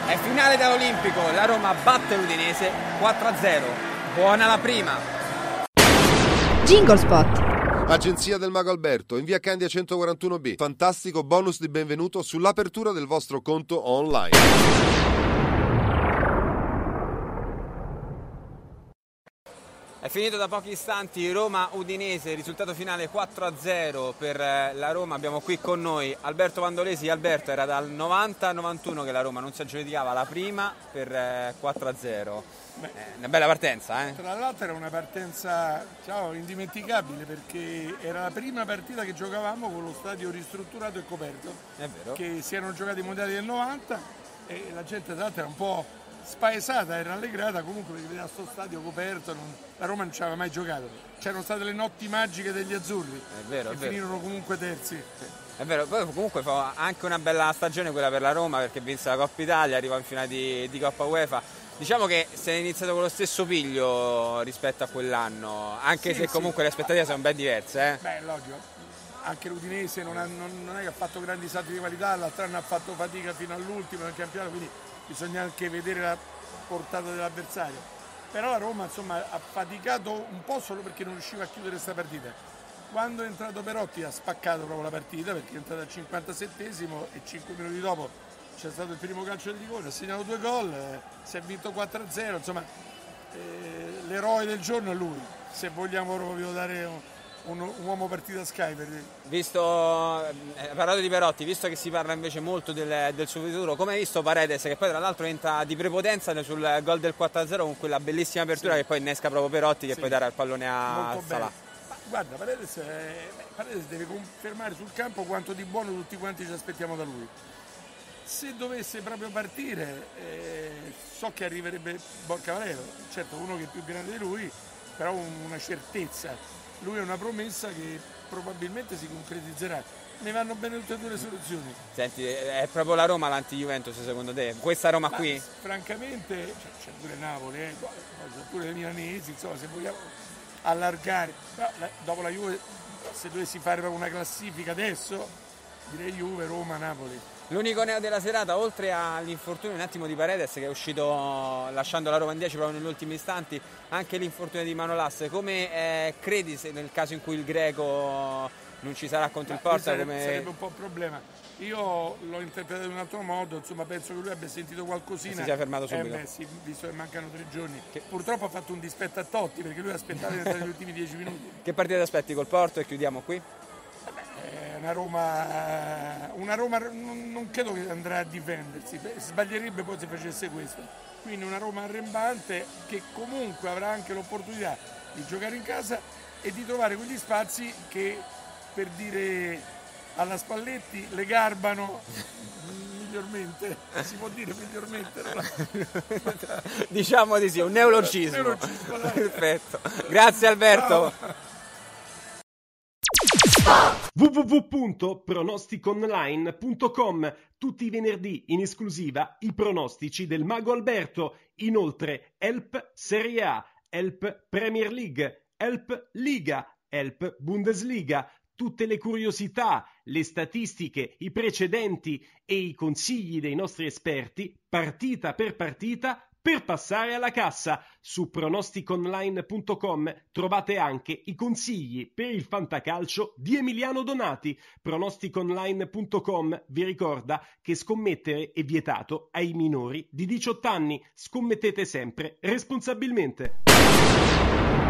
È finale da Olimpico, la Roma batte l'Udinese 4-0. Buona la prima. Jingle Spot. Agenzia del Mago Alberto, in via Candia 141B. Fantastico bonus di benvenuto sull'apertura del vostro conto online. È finito da pochi istanti Roma-Udinese, risultato finale 4-0 per la Roma. Abbiamo qui con noi Alberto Vandolesi. Alberto, era dal 90-91 che la Roma non si aggiudicava la prima per 4-0. Una bella partenza, eh? Tra l'altro era una partenza indimenticabile, perché era la prima partita che giocavamo con lo stadio ristrutturato e coperto. È vero. Che si erano giocati i mondiali del 90 e la gente tra l'altro era un po' spaesata e rallegrata comunque perché vedeva sto stadio coperto. La Roma non ci aveva mai giocato. C'erano state le notti magiche degli azzurri, è vero, finirono comunque terzi. È vero, poi comunque fa anche una bella stagione quella per la Roma, perché vinse la Coppa Italia, arriva in finale di Coppa UEFA. Diciamo che si è iniziato con lo stesso piglio rispetto a quell'anno, anche se comunque le aspettative sono ben diverse. Beh, logico. Anche l'Udinese non è che ha fatto grandi salti di qualità, l'altro anno ha fatto fatica fino all'ultimo nel campionato, quindi bisogna anche vedere la portata dell'avversario. Però la Roma insomma ha faticato un po' solo perché non riusciva a chiudere questa partita. Quando è entrato Perotti ha spaccato proprio la partita, perché è entrato al 57esimo e 5 minuti dopo c'è stato il primo calcio di rigore, ha segnato 2 gol, si è vinto 4-0, insomma l'eroe del giorno è lui, se vogliamo proprio dare un uomo partita Sky per dire. Visto, parlato di Perotti, visto che si parla invece molto del suo futuro, come hai visto Paredes, che poi tra l'altro entra di prepotenza sul gol del 4-0 con quella bellissima apertura che poi innesca proprio Perotti, che poi darà il pallone a Salah. Guarda, Paredes deve confermare sul campo quanto di buono tutti quanti ci aspettiamo da lui. Se dovesse proprio partire, so che arriverebbe Borca Valero, certo uno che è più grande di lui, però una certezza. Lui è una promessa che probabilmente si concretizzerà. Ne vanno bene tutte e due le soluzioni. Senti, è proprio la Roma l'anti-Juventus secondo te? Questa Roma qui? Francamente c'è pure Napoli, c'è pure le milanesi, insomma, se vogliamo allargare. Però, dopo la Juve, se dovessi fare proprio una classifica adesso, direi Juve, Roma, Napoli. L'unico neo della serata, oltre all'infortunio un attimo di Paredes, che è uscito lasciando la Roma in 10 proprio negli ultimi istanti, anche l'infortunio di Manolas. Come credi se nel caso in cui il greco non ci sarà contro il Porto? Sarebbe un po' un problema. Io l'ho interpretato in un altro modo, insomma penso che lui abbia sentito qualcosina. Si sia fermato subito. Sì, visto che mancano 3 giorni. Purtroppo ha fatto un dispetto a Totti, perché lui aspettava negli ultimi 10 minuti. Che partita ti aspetti col Porto e chiudiamo qui? Una Roma non credo che andrà a difendersi, sbaglierebbe poi se facesse questo. Quindi una Roma arrembante che comunque avrà anche l'opportunità di giocare in casa e di trovare quegli spazi che, per dire alla Spalletti, le garbano migliormente. Si può dire migliormente? Diciamo di sì, un neologismo. Perfetto. Grazie Alberto. Ciao. www.pronosticonline.com. Tutti i venerdì in esclusiva i pronostici del Mago Alberto. Inoltre Help Serie A, Help Premier League, Help Liga, Help Bundesliga. Tutte le curiosità, le statistiche, i precedenti e i consigli dei nostri esperti, partita per partita, per passare alla cassa. Su pronosticonline.com trovate anche i consigli per il fantacalcio di Emiliano Donati. Pronosticonline.com vi ricorda che scommettere è vietato ai minori di 18 anni. Scommettete sempre responsabilmente.